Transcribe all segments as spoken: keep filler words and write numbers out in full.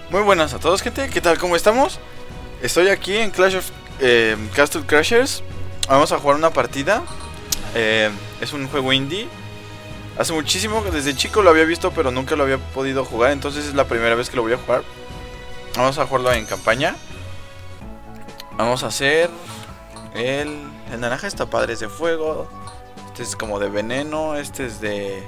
Muy buenas a todos, gente, ¿qué tal? ¿Cómo estamos? Estoy aquí en Clash of eh, Castle Crashers. Vamos a jugar una partida. eh, Es un juego indie. Hace muchísimo, desde chico lo había visto, pero nunca lo había podido jugar. Entonces es la primera vez que lo voy a jugar. Vamos a jugarlo en campaña. Vamos a hacer el... El naranja está padre, es de fuego. Este es como de veneno. Este es de...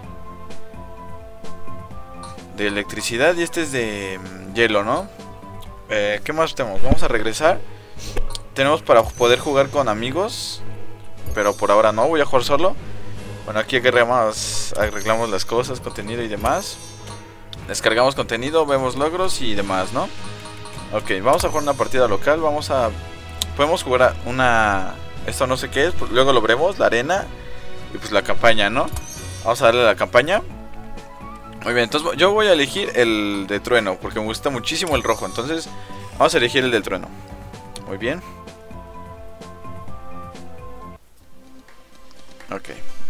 de electricidad. Y este es de um, hielo, ¿no? Eh, ¿Qué más tenemos? Vamos a regresar. Tenemos para poder jugar con amigos, pero por ahora no, voy a jugar solo. Bueno, aquí arreglamos, arreglamos las cosas, contenido y demás. Descargamos contenido, vemos logros y demás, ¿no? Ok, vamos a jugar una partida local. Vamos a... podemos jugar a una... esto no sé qué es, pues luego lo veremos, la arena. Y pues la campaña, ¿no? Vamos a darle a la campaña. Muy bien, entonces yo voy a elegir el de trueno, porque me gusta muchísimo el rojo. Entonces vamos a elegir el del trueno. Muy bien. Ok.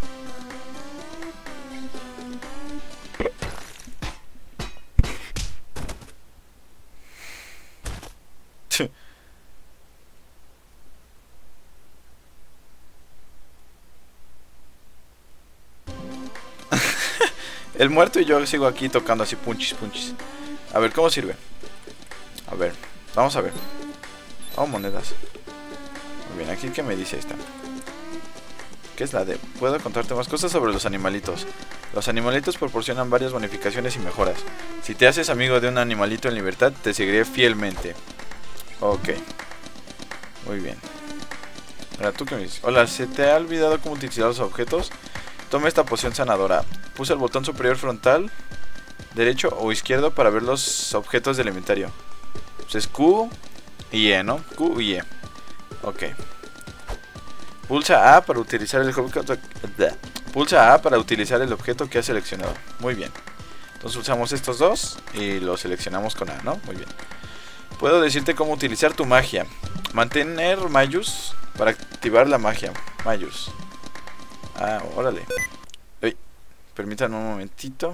El muerto y yo sigo aquí tocando así punchis, punchis. A ver, ¿cómo sirve? A ver, vamos a ver. Oh, monedas. Muy bien, aquí que me dice, ahí está. ¿Qué es la de? Puedo contarte más cosas sobre los animalitos. Los animalitos proporcionan varias bonificaciones y mejoras. Si te haces amigo de un animalito en libertad, te seguiré fielmente. Ok. Muy bien. Ahora, ¿tú qué me dices? Hola, ¿se te ha olvidado cómo utilizar los objetos? Toma esta poción sanadora. Puse el botón superior frontal, derecho o izquierdo para ver los objetos del inventario. Pues es Q y E, ¿no? Q y E. Ok. Pulsa A para utilizar el objeto. Pulsa A para utilizar el objeto que has seleccionado. Muy bien. Entonces usamos estos dos y los seleccionamos con A, ¿no? Muy bien. Puedo decirte cómo utilizar tu magia. Mantener Mayus para activar la magia. Mayus. Ah, órale. Uy, permítanme un momentito.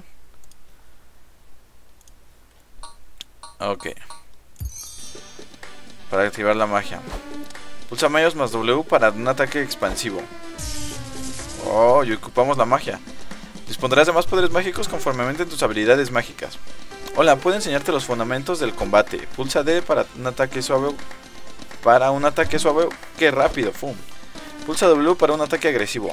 Ok. Para activar la magia. Pulsa Mayus más W para un ataque expansivo. Oh, y ocupamos la magia. Dispondrás de más poderes mágicos conforme aumenten tus habilidades mágicas. Hola, puedo enseñarte los fundamentos del combate. Pulsa D para un ataque suave. Para un ataque suave. ¡Qué rápido! ¡Fum! Pulsa W para un ataque agresivo.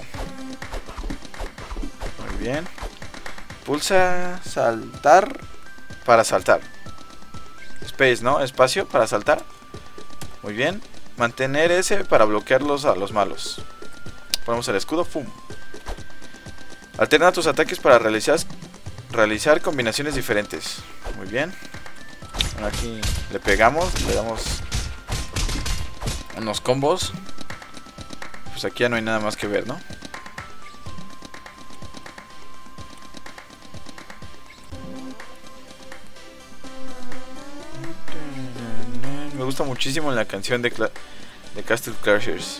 Muy bien. Pulsa saltar para saltar. Space, ¿no? Espacio para saltar. Muy bien. Mantener S para bloquearlos a los malos. Ponemos el escudo. ¡Fum! Alterna tus ataques para realizar, realizar combinaciones diferentes. Muy bien. Aquí le pegamos, le damos unos combos. Pues aquí ya no hay nada más que ver, ¿no? Me gusta muchísimo la canción de, Cla de Castle Crashers.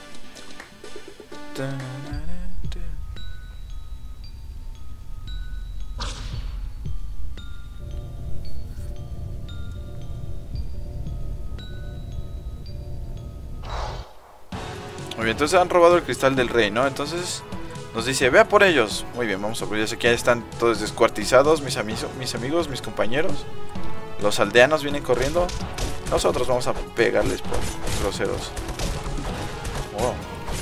Muy bien, entonces han robado el cristal del rey, ¿no? Entonces nos dice, vea por ellos. Muy bien, vamos a ver, ya sé que ya están todos descuartizados, mis, amigos, mis amigos, mis compañeros. Los aldeanos vienen corriendo. Nosotros vamos a pegarles por groseros. Wow.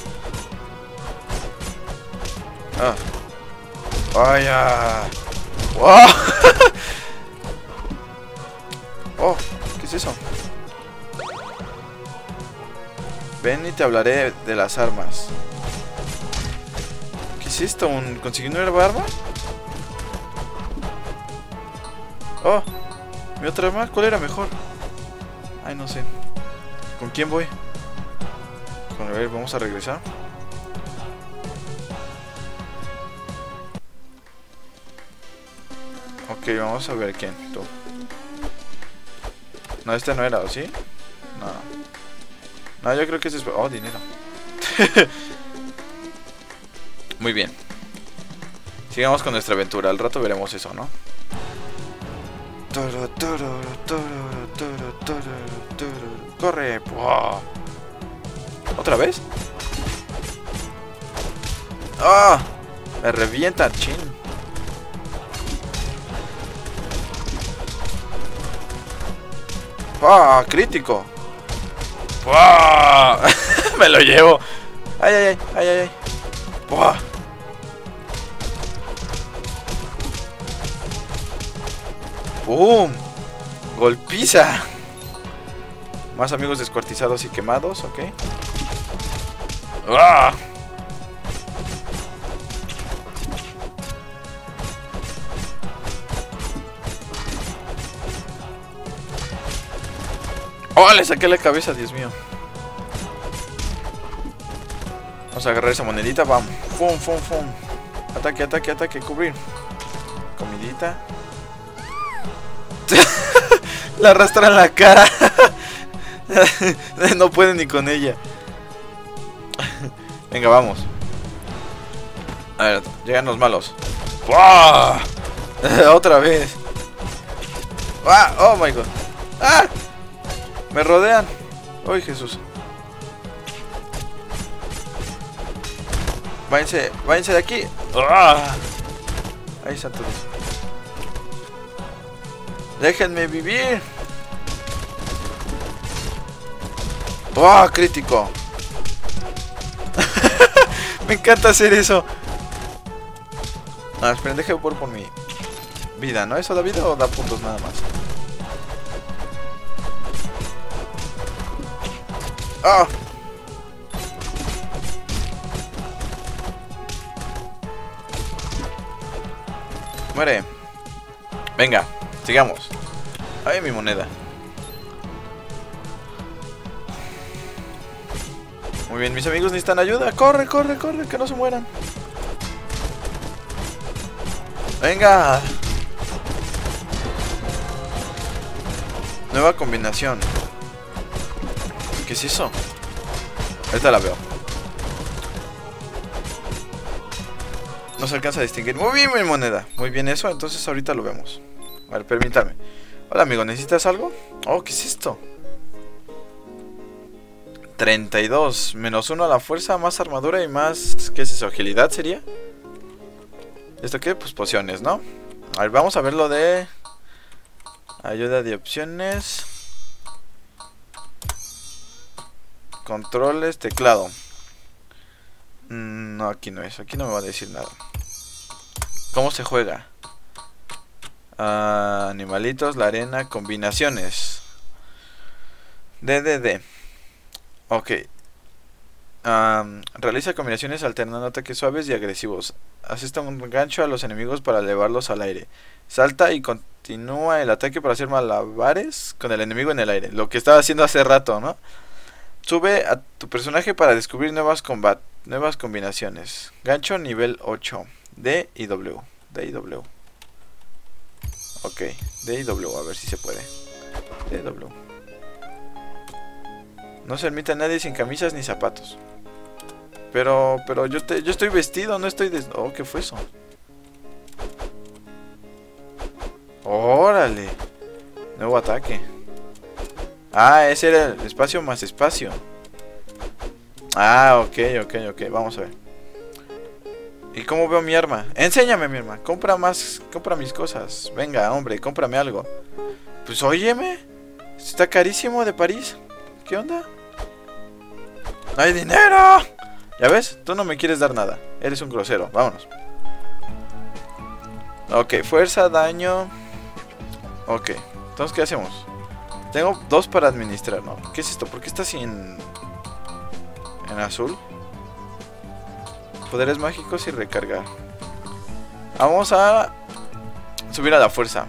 Ah. Vaya. Wow. Oh, ¿qué es eso? Ven y te hablaré de las armas. ¿Qué es esto? ¿Un conseguí una nueva arma? Oh, mi otra arma, ¿cuál era mejor? Ay, no sé. ¿Con quién voy? Con, a ver, vamos a regresar. Ok, vamos a ver quién. Tú. No, este no era, ¿o sí? No. No, yo creo que ese es... oh, dinero. Muy bien. Sigamos con nuestra aventura. Al rato veremos eso, ¿no? Toro, toro, toro, toro, toro, toro. Corre. Wow. ¿Otra vez? ¡Ah! Me revienta, chin. ¡Ah! Crítico. ¡Ah! Me lo llevo. ¡Ay, ay, ay! ¡Ay, ay, ay! ¡Ah! ¡Boom! ¡Golpiza! Más amigos descuartizados y quemados, ok. ¡Ah! ¡Oh! Le saqué la cabeza, Dios mío. Vamos a agarrar esa monedita, vamos. ¡Fum, fum, fum! Ataque, ataque, ataque, cubrir. Comidita. La arrastra en la cara. No puede ni con ella. Venga, vamos. A ver, llegan los malos. ¡Wow! Otra vez. ¡Ah! ¡Oh my god! ¡Ah! Me rodean. ¡Ay, Jesús! Váyanse, váyanse de aquí. ¡Ah! ¡Ay, santo Dios! ¡Déjenme vivir! ¡Oh, crítico! Me encanta hacer eso. Ah, esperen, déjenme por por mi vida, ¿no? ¿Eso da vida o da puntos nada más? ¡Ah! Muere. Venga, sigamos. Ay, mi moneda. Muy bien, mis amigos necesitan ayuda. Corre, corre, corre, que no se mueran. Venga. Nueva combinación. ¿Qué es eso? Ahorita la veo. No se alcanza a distinguir. Muy bien, mi moneda. Muy bien eso, entonces ahorita lo vemos. A ver, permítame. Hola, amigo, ¿necesitas algo? Oh, ¿qué es esto? treinta y dos. Menos uno a la fuerza, más armadura y más... ¿Qué es eso? ¿Agilidad sería? ¿Esto qué? Pues pociones, ¿no? A ver, vamos a ver lo de... Ayuda de opciones. Controles, teclado. Mm, no, aquí no es. Aquí no me va a decir nada. ¿Cómo se juega? Uh, animalitos, la arena, combinaciones. D D D. Ok. Um, realiza combinaciones alternando ataques suaves y agresivos. Asesta un gancho a los enemigos para elevarlos al aire. Salta y continúa el ataque para hacer malabares con el enemigo en el aire. Lo que estaba haciendo hace rato, ¿no? Sube a tu personaje para descubrir nuevas combat nuevas combinaciones. Gancho nivel ocho. D y W. D y W. Ok. D y W. A ver si se puede. D y W. No se admite a nadie sin camisas ni zapatos. Pero, pero yo, te, yo estoy vestido, no estoy des... Oh, ¿qué fue eso? ¡Órale! Nuevo ataque. Ah, ese era el espacio más espacio. Ah, ok, ok, ok. Vamos a ver. ¿Y cómo veo mi arma? Enséñame mi arma. Compra más, compra mis cosas. Venga, hombre, cómprame algo. Pues óyeme. Está carísimo de París. ¿Qué onda? ¡No hay dinero! ¿Ya ves? Tú no me quieres dar nada. Eres un grosero. Vámonos. Ok, fuerza, daño. Ok. Entonces, ¿qué hacemos? Tengo dos para administrar, ¿no? ¿Qué es esto? ¿Por qué está así en... en azul? Poderes mágicos y recargar. Vamos a... subir a la fuerza.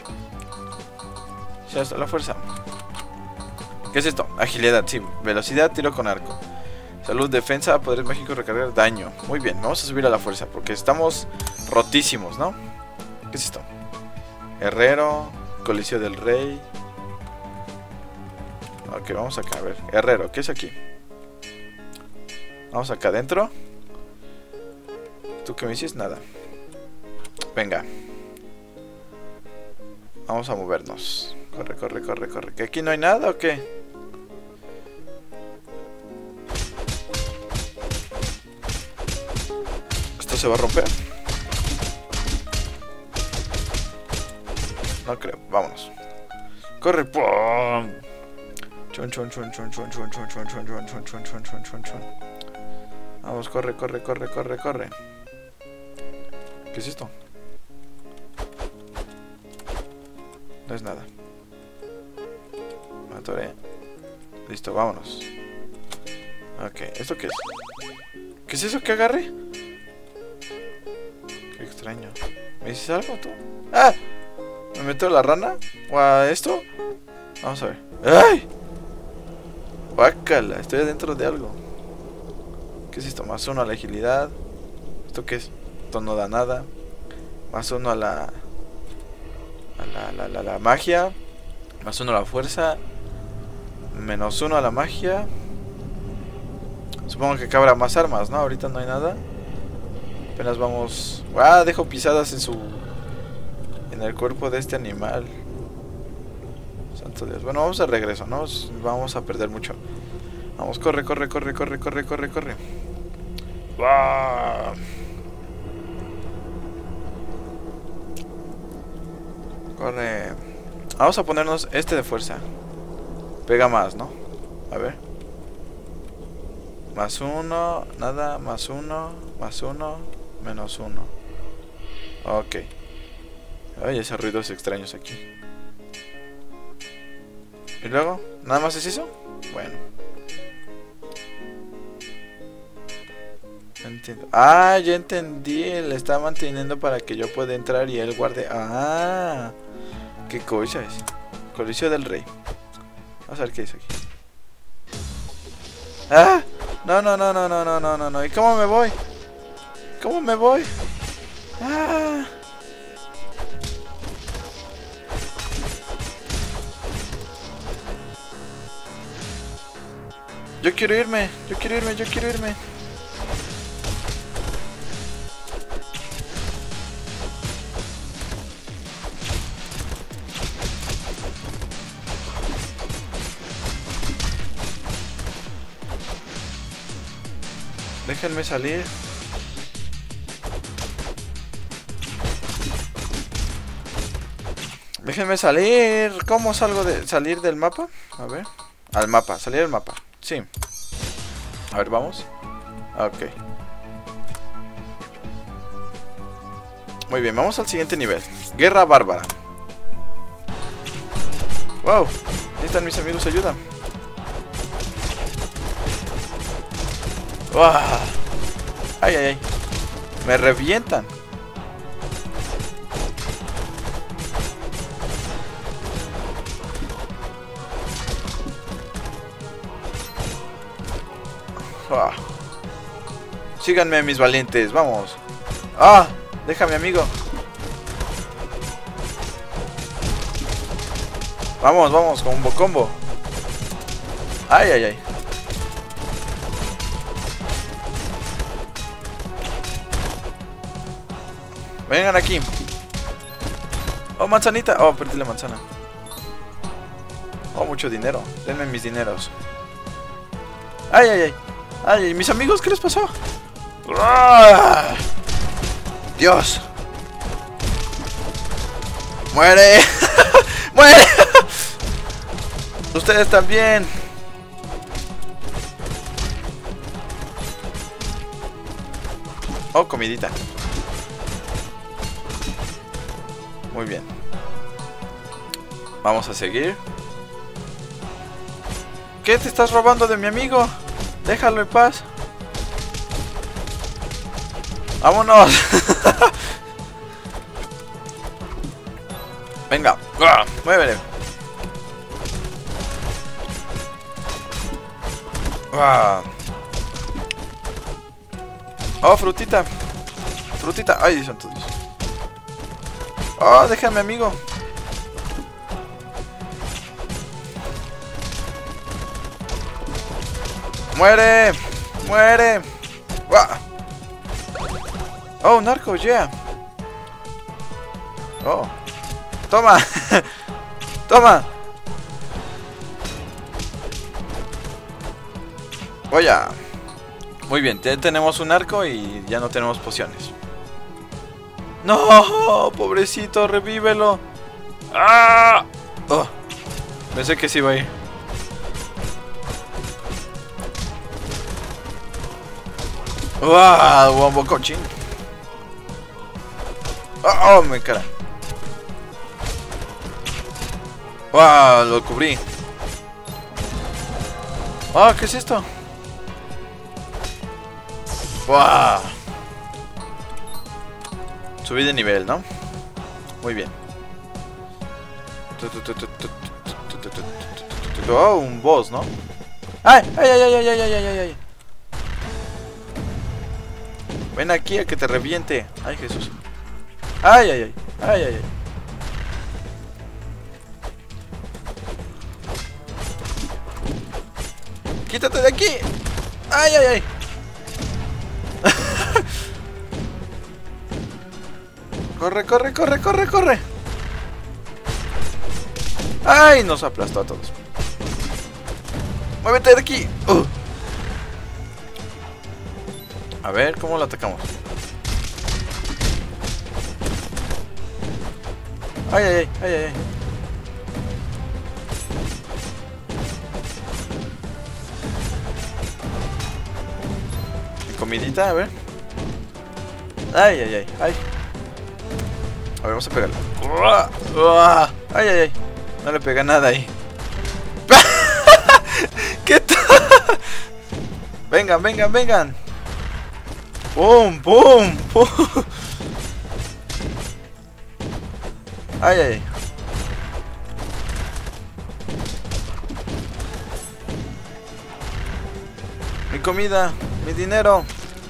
Ya está la fuerza. ¿Qué es esto? Agilidad, sí. Velocidad, tiro con arco. Salud, defensa, poderes mágicos, recargar, daño. Muy bien, vamos a subir a la fuerza porque estamos rotísimos, ¿no? ¿Qué es esto? Herrero, Coliseo del Rey. Ok, vamos acá, a ver. Herrero, ¿qué es aquí? Vamos acá adentro. ¿Tú qué me dices? Nada. Venga. Vamos a movernos. Corre, corre, corre, corre. ¿Que aquí no hay nada o qué? ¿Esto se va a romper? No creo. Vámonos. Corre. ¡Pum! Chun, chun, chun, chun, chun, chun, chun, chun, chun, chun, chun, chun, chun, chun, chun, chun. Vamos, corre, corre, corre, corre, corre. ¿Qué es esto? No es nada. Me atoré. Listo, vámonos. Ok, ¿esto qué es? ¿Qué es eso que agarré? Qué extraño. ¿Me dices algo tú? ¡Ah! ¿Me meto a la rana? ¿O a esto? Vamos a ver. ¡Ay! Guácala, estoy adentro de algo. ¿Qué es esto? Más uno a la agilidad. ¿Esto qué es? Esto no da nada. Más uno a la... A la, la, la, la magia. Más uno a la fuerza. Menos uno a la magia. Supongo que cabrá más armas, ¿no? Ahorita no hay nada. Apenas vamos... ¡Ah! Dejo pisadas en su... En el cuerpo de este animal. Santo Dios. Bueno, vamos de regreso, ¿no? Vamos a perder mucho. Vamos, corre, corre, corre, corre, corre, corre, corre. ¡Wow! Corre. Vamos a ponernos este de fuerza. Pega más, ¿no? A ver. Más uno, nada, más uno, más uno, menos uno. Ok. Ay, esos ruidos extraños aquí. ¿Y luego? ¿Nada más es eso? Bueno. No entiendo. Ah, ya entendí. Le está manteniendo para que yo pueda entrar y él guarde. Ah, qué cosa es. Coliseo del Rey. Vamos a ver qué dice aquí. Ah, no, no, no, no, no, no, no, no, no. ¿Y cómo me voy? ¿Cómo me voy? Ah. Yo quiero irme, yo quiero irme, yo quiero irme. Déjenme salir. Déjenme salir. ¿Cómo salgo de salir del mapa? A ver. Al mapa, salir del mapa. Sí. A ver, vamos. Ok. Muy bien, vamos al siguiente nivel. Guerra bárbara. Wow. Ahí están mis amigos, ayuda. Wow. Ay, ay, ay. Me revientan. Ah. Síganme, mis valientes, vamos. Ah, déjame, amigo. Vamos, vamos, combo, combo. Ay, ay, ay. Vengan aquí. Oh, manzanita. Oh, perdí la manzana. Oh, mucho dinero. Denme mis dineros. Ay, ay, ay. Ay, mis amigos, ¿qué les pasó? ¡Ah! Dios. ¡Muere! ¡Muere! Ustedes también. Oh, comidita. Muy bien. Vamos a seguir. ¿Qué te estás robando de mi amigo? Déjalo en paz. ¡Vámonos! Venga, muévele. Oh, frutita. Frutita. Ay, santo Dios. Oh, déjame, amigo. ¡Muere! ¡Muere! ¡Oh, narco, yeah! ¡Oh! ¡Toma! ¡Toma! Oye. Muy bien, ya tenemos un arco y ya no tenemos pociones. ¡No! ¡Pobrecito! ¡Revívelo! ¡Ah! Oh, pensé que sí iba a ir. ¡Wow! ¡Wombo coaching! ¡Oh! ¡Oh! ¡Me cara! ¡Wow! Lo cubrí. ¡Oh! ¿Qué es esto? ¡Wow! Subí de nivel, ¿no? Muy bien. Oh, un boss, ¿no? ¡Ay! ¡Ay, ay, ay, ay, ay, ay, ay, ay! Ven aquí a que te reviente. ¡Ay, Jesús! ¡Ay, ay, ay! ¡Ay, ay, ay! ¡Quítate de aquí! ¡Ay, ay, ay! ¡Corre, corre, corre, corre, corre! ¡Ay! Nos aplastó a todos. ¡Muévete de aquí! Uh. A ver, ¿cómo lo atacamos? ¡Ay, ay, ay! ¡Ay, ay, ay! ¿Mi comidita? A ver. ¡Ay, ay, ay! ¡Ay! A ver, vamos a pegarle. ¡Ay, ay, ay! No le pega nada ahí. ¿Qué tal? Vengan, vengan, vengan. ¡Pum, pum, pum! ¡Ay, ay, ay! Mi comida, mi dinero.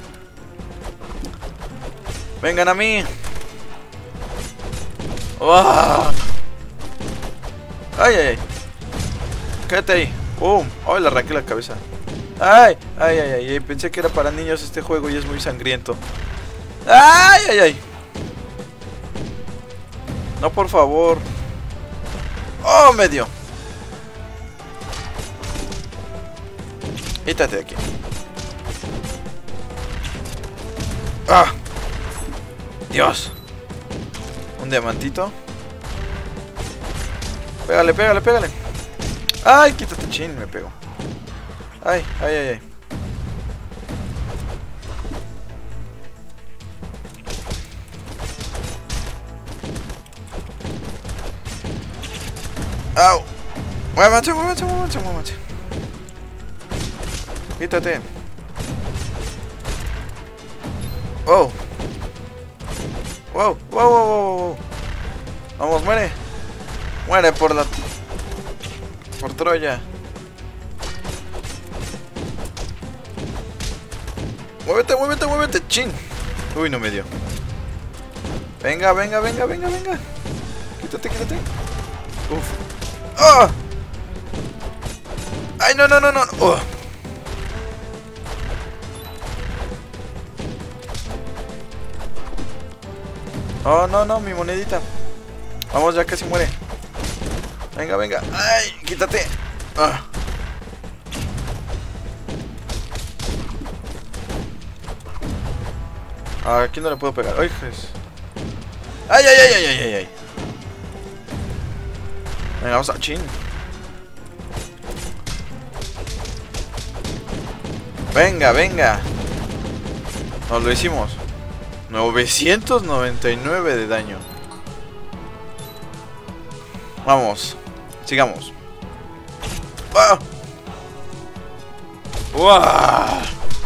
Vengan a mí. ¡Oh! ¡Ay, ay, ay! ¡Quédate ahí! ¡Pum! ¡Ay, le arranqué la cabeza! ¡Ay! ¡Ay, ay, ay! Pensé que era para niños este juego y es muy sangriento. ¡Ay, ay, ay! No, por favor. ¡Oh, me dio! Quítate de aquí. ¡Ah! ¡Dios! Un diamantito. Pégale, pégale, pégale. Ay, quítate, chin, me pego. Ay, ay, ay, ay. ¡Au! Muévanse, muévanse, muévanse, muévanse. Quítate. Wow. Wow, wow, wow, wow, wow. Vamos, muere. Muere por la... por Troya. Muévete, muévete, muévete, chin. Uy, no me dio. Venga, venga, venga, venga, venga. Quítate, quítate. Uf. ¡Oh! ¡Ay, no, no, no, no! ¡Oh! Oh, no, no, mi monedita. Vamos, ya casi muere. Venga, venga. ¡Ay! ¡Quítate! Ah. Ah, aquí no le puedo pegar. ¡Ay, Jesús! ¡Ay, ay, ay, ay, ay, ay! Venga, vamos a... ¡Chin! Venga, venga. Nos lo hicimos. novecientos noventa y nueve de daño. Vamos. Sigamos. ¡Ah! ¡Uah!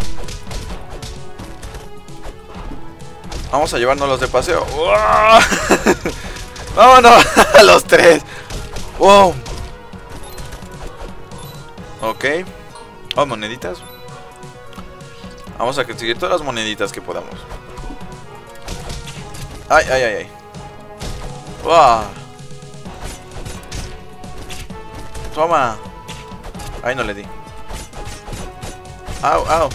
Vamos a llevárnoslos de paseo. ¡Uah! ¡Vámonos! A los tres. ¡Wow! Ok. Oh, moneditas. Vamos a conseguir todas las moneditas que podamos. Ay, ay, ay, ay. ¡Wow! Toma. Ay, no le di. Au, au.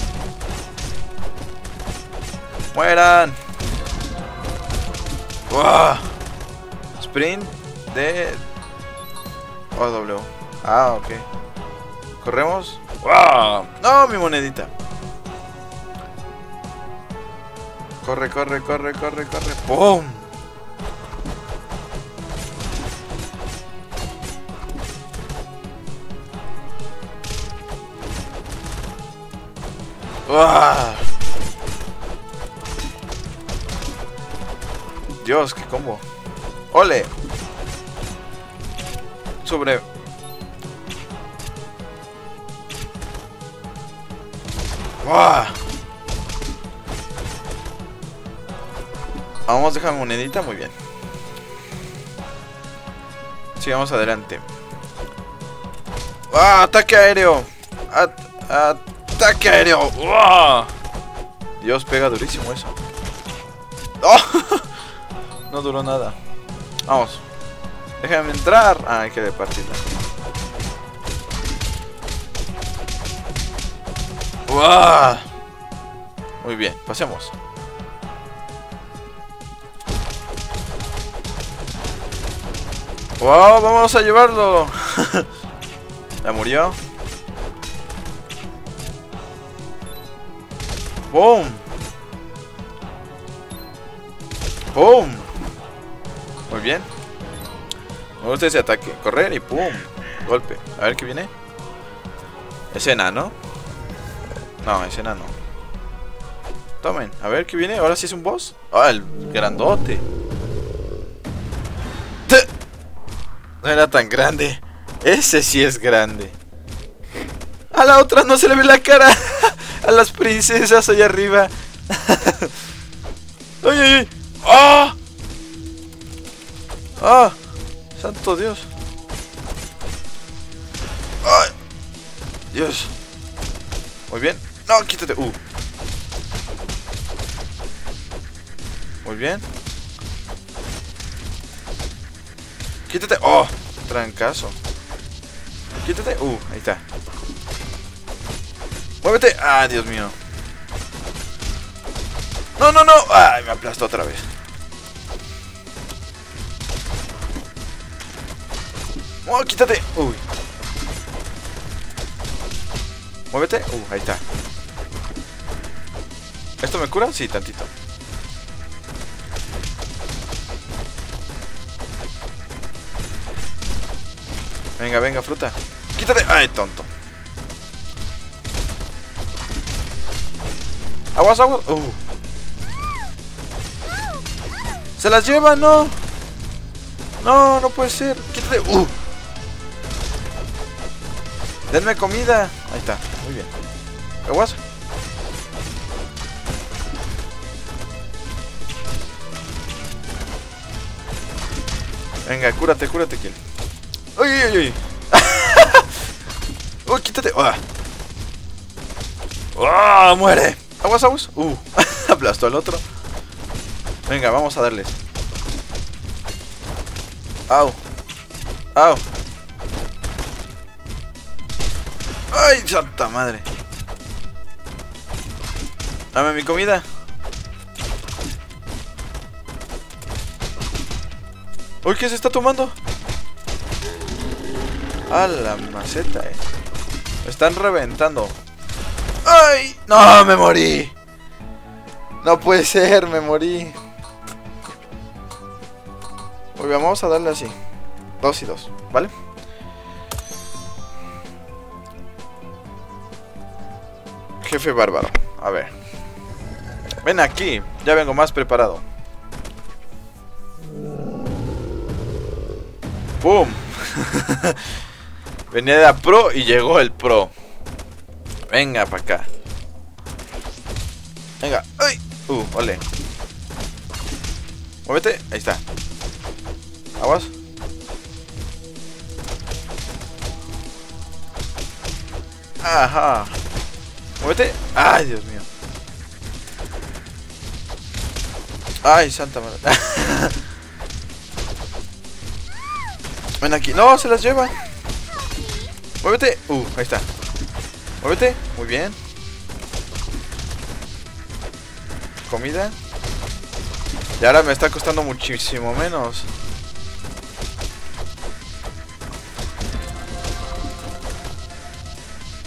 Mueran. ¡Wow! Sprint de O W. Ah, ok. Corremos. ¡Wow! No, mi monedita. Corre, corre, corre, corre, corre. ¡Pum! ¡Uah! Dios, qué combo. ¡Ole! Sobre. ¡Uah! Vamos a dejar monedita, muy bien. Sigamos adelante. ¡Ah! ¡Ataque aéreo! At ¡Ataque aéreo! ¡Uah! Dios, pega durísimo eso. ¡Oh! No duró nada. Vamos. Déjame entrar. Ah, hay que de partida. ¡Uah! Muy bien, pasemos. ¡Wow! Vamos a llevarlo. Ya murió. ¡Boom! ¡Boom! Muy bien. Me gusta ese ataque. Correr y ¡pum! Golpe. A ver qué viene. ¿Es enano? No, es enano. Tomen. A ver qué viene. Ahora sí es un boss. Ah, el grandote. No era tan grande. Ese sí es grande. A la otra no se le ve la cara. A las princesas allá arriba. ¡Ay, ay, ay! ¡Ah! ¡Ah! ¡Santo Dios! ¡Ay! ¡Dios! Muy bien. ¡No, quítate! ¡Uh! Muy bien. ¡Quítate! ¡Oh! Trancazo. ¡Quítate! ¡Uh! Ahí está. ¡Muévete! ¡Ah, Dios mío! ¡No, no, no! ¡Ay, me aplastó otra vez! ¡Oh, quítate! ¡Uy! ¡Muévete! ¡Uh! Ahí está. ¿Esto me cura? Sí, tantito. Venga, venga, fruta. ¡Quítate! ¡Ay, tonto! ¡Aguas, aguas! ¡Uh! ¡Se las lleva! ¡No! ¡No, no puede ser! ¡Quítate! ¡Uh! ¡Denme comida! Ahí está, muy bien. ¿Aguas? Venga, cúrate, cúrate, ¿quién? ¡Uy, uy, uy! ¡Uy, quítate! ¡Ah! ¡Oh, muere! ¡Aguas, aguas! ¡Uh! Aplastó al otro. Venga, vamos a darles. ¡Au! ¡Au! ¡Ay, santa madre! Dame mi comida. ¡Uy, qué se está tomando! ¡A la maceta, eh! Me están reventando. ¡Ay! ¡No! ¡Me morí! No puede ser, me morí. Muy bien, vamos a darle así. Dos y dos, ¿vale? Jefe bárbaro. A ver. Ven aquí. Ya vengo más preparado. ¡Pum! Venía de la pro y llegó el pro. Venga para acá. Venga. ¡Ay! Uh, ole. Muévete. Ahí está. Aguas. Ajá. Muévete. Ay, Dios mío. Ay, santa madre. Ven aquí. No, se las lleva. Muévete. Uh, ahí está. Muévete. Muy bien. Comida. Y ahora me está costando muchísimo menos.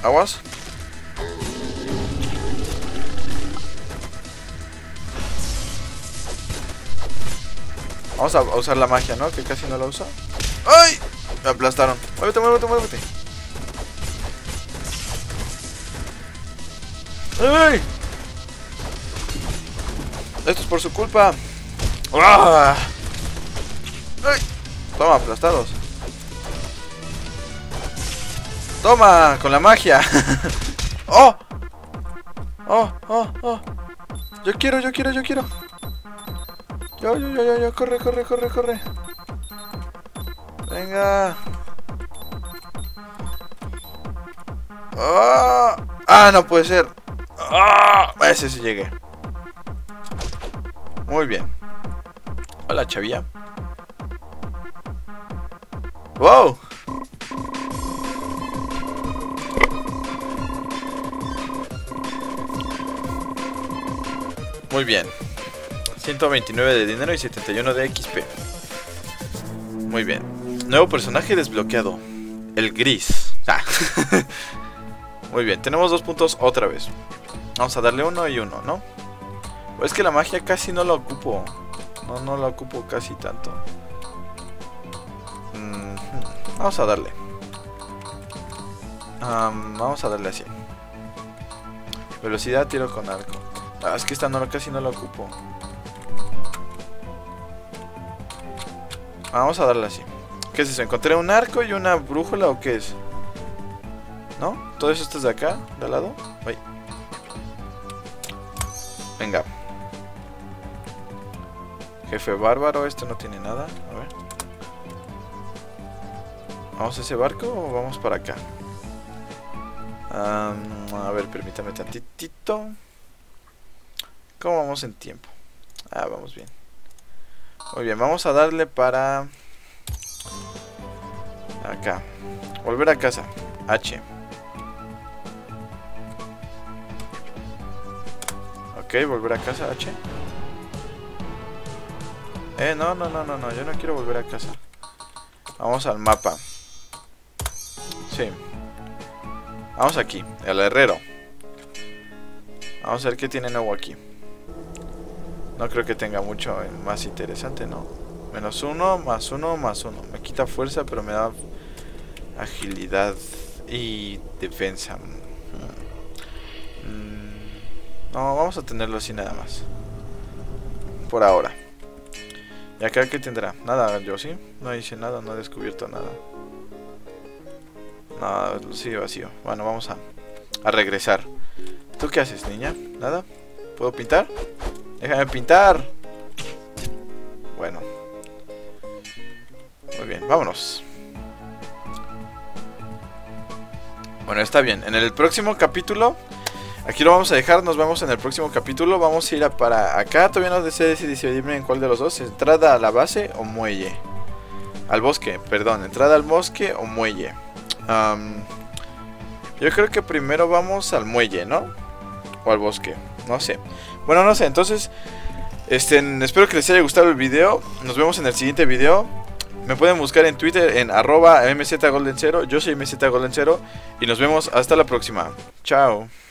Aguas. Vamos a usar la magia, ¿no? Que casi no la uso. ¡Ay! Me aplastaron. Muévete, muévete, muévete. ¡Ay! Esto es por su culpa. ¡Ah! ¡Ay! Toma, aplastados. Toma, con la magia. ¡Oh! ¡Oh, oh, oh! Yo quiero, yo quiero, yo quiero. Yo, yo, yo, yo, yo, corre, corre, corre, corre. Venga. ¡Oh! ¡Ah, no puede ser! ¡Ah! ¡Oh! Ese sí llegué. Muy bien. Hola, chavía. ¡Wow! Muy bien. ciento veintinueve de dinero y setenta y uno de X P. Muy bien. Nuevo personaje desbloqueado. El gris. Ah. Muy bien. Tenemos dos puntos otra vez. Vamos a darle uno y uno, ¿no? Es que la magia casi no la ocupo. No, no la ocupo casi tanto. Mm, vamos a darle. Um, vamos a darle así. Velocidad, tiro con arco. Ah, es que esta no, casi no la ocupo. Vamos a darle así. ¿Qué es eso? ¿Encontré un arco y una brújula o qué es? ¿No? ¿Todo eso está de acá? ¿De al lado? Ay. Venga. Jefe bárbaro, este no tiene nada. A ver. ¿Vamos a ese barco o vamos para acá? Um, a ver, permítame tantitito. ¿Cómo vamos en tiempo? Ah, vamos bien. Muy bien, vamos a darle para... acá. Volver a casa. H. Ok, volver a casa, H. Eh, no, no, no, no, no, yo no quiero volver a casa. Vamos al mapa. Sí. Vamos aquí, el herrero. Vamos a ver qué tiene nuevo aquí. No creo que tenga mucho más interesante, ¿no? Menos uno, más uno, más uno. Me quita fuerza, pero me da agilidad y defensa. No, vamos a tenerlo así nada más. Por ahora. ¿Y acá qué tendrá? Nada, yo sí. No hice nada, no he descubierto nada. No, sigue vacío. Bueno, vamos a, a regresar. ¿Tú qué haces, niña? ¿Nada? ¿Puedo pintar? ¡Déjame pintar! Bueno. Muy bien, vámonos. Bueno, está bien. En el próximo capítulo... Aquí lo vamos a dejar, nos vemos en el próximo capítulo. Vamos a ir a para acá. Todavía no sé si decidirme en cuál de los dos. Entrada a la base o muelle. Al bosque, perdón. Entrada al bosque o muelle. um, Yo creo que primero vamos al muelle, ¿no? O al bosque, no sé. Bueno, no sé, entonces este, espero que les haya gustado el video. Nos vemos en el siguiente video. Me pueden buscar en Twitter en arroba mzgoldencero. Yo soy mzgoldencero. Y nos vemos hasta la próxima. Chao.